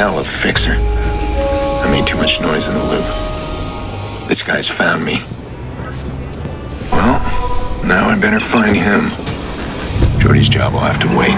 hell of a fixer. I made too much noise in the loop. This guy's found me. Well, now I better find him. Jordy's job will have to wait.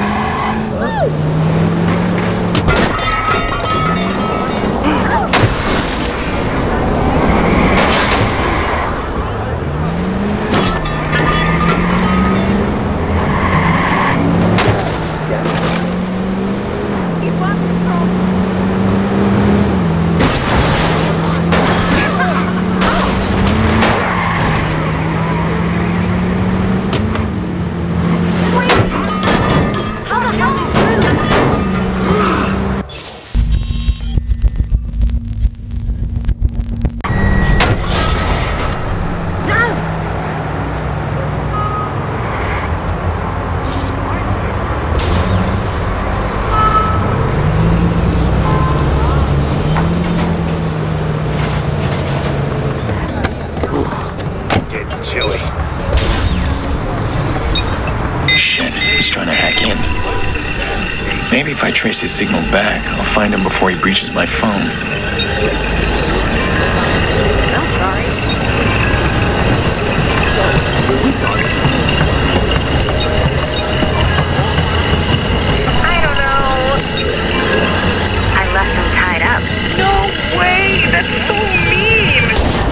Maybe if I trace his signal back, I'll find him before he breaches my phone. I'm sorry. I don't know. I left him tied up. No way! That's so mean!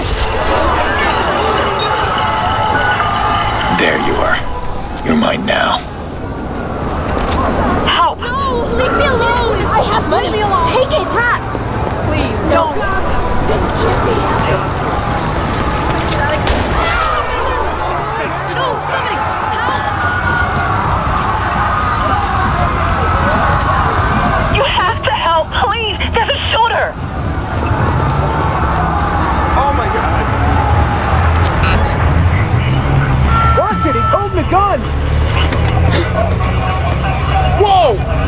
There you are. You're mine now. Leave me alone! I have money! Take it! Crap! Please, don't! This can't be happening! No! Somebody! Help! You have to help! Please! There's a shooter! Oh my god! Watch it! He's holding a gun! Whoa!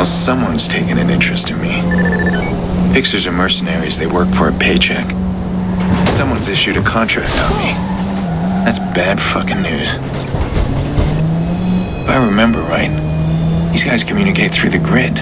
Well, someone's taken an interest in me. Fixers are mercenaries, they work for a paycheck. Someone's issued a contract on me. That's bad fucking news. If I remember right, these guys communicate through the grid.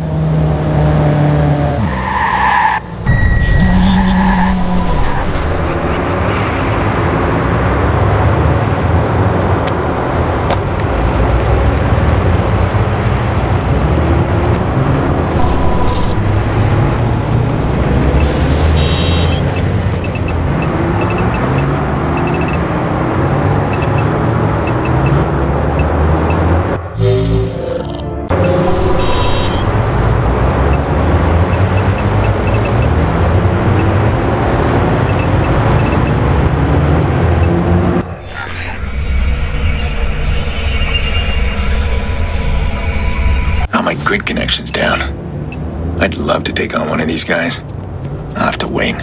My grid connection's down. I'd love to take on one of these guys. I'll have to wait.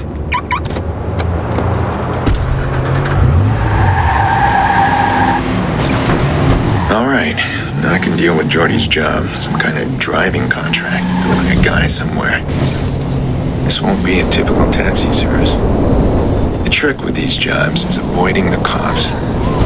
Alright, now I can deal with Jordy's job. Some kind of driving contract. Delivering a guy somewhere. This won't be a typical taxi service. The trick with these jobs is avoiding the cops.